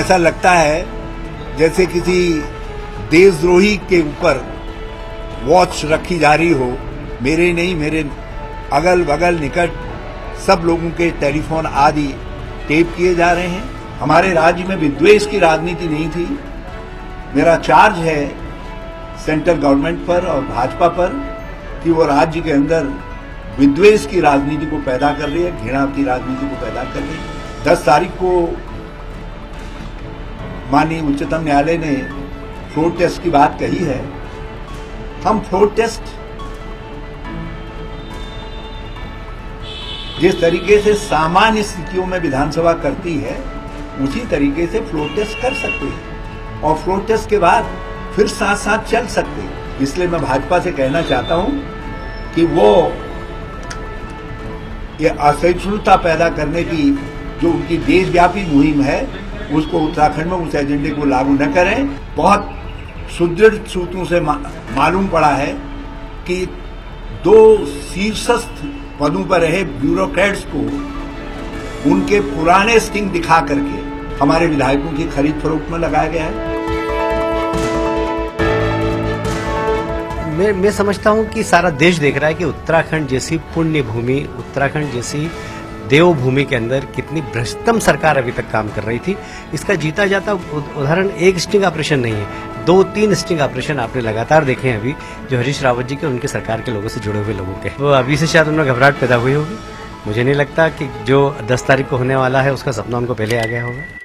ऐसा लगता है जैसे किसी देशद्रोही के ऊपर वॉच रखी जा रही हो। मेरे नहीं, मेरे अगल बगल निकट सब लोगों के टेलीफोन आदि टेप किए जा रहे हैं। हमारे राज्य में विद्वेष की राजनीति नहीं थी। मेरा चार्ज है सेंट्रल गवर्नमेंट पर और भाजपा पर कि वो राज्य के अंदर विद्वेष की राजनीति को पैदा कर रही है, घृणा की राजनीति को पैदा कर रही है। 10 तारीख को माननीय उच्चतम न्यायालय ने फ्लोर टेस्ट की बात कही है। हम फ्लोर टेस्ट जिस तरीके से सामान्य स्थितियों में विधानसभा करती है उसी तरीके से फ्लोर टेस्ट कर सकते हैं और फ्लोर टेस्ट के बाद फिर साथ साथ चल सकते हैं। इसलिए मैं भाजपा से कहना चाहता हूं कि वो ये असहिष्णुता पैदा करने की जो उनकी देशव्यापी मुहिम है उसको उत्तराखंड में उस एजेंडे को लागू न करें। बहुत सुदृढ़ सूत्रों से मालूम पड़ा है कि 2 शीर्षस्थ पदों पर रहे ब्यूरोक्रेट्स को उनके पुराने स्टिंग दिखा करके हमारे विधायकों की खरीद फरोख्त में लगाया गया है। मैं समझता हूं कि सारा देश देख रहा है कि उत्तराखंड जैसी पुण्य भूमि, उत्तराखंड जैसी देवभूमि के अंदर कितनी भ्रष्टतम सरकार अभी तक काम कर रही थी। इसका जीता जाता उदाहरण एक स्टिंग ऑपरेशन नहीं है, 2-3 स्टिंग ऑपरेशन आपने लगातार देखे हैं अभी, जो हरीश रावत जी के उनके सरकार के लोगों से जुड़े हुए लोगों के। वो अभी से शायद उनमें घबराहट पैदा हुई होगी। मुझे नहीं लगता कि जो 10 तारीख को होने वाला है उसका सपना उनको पहले आ गया होगा।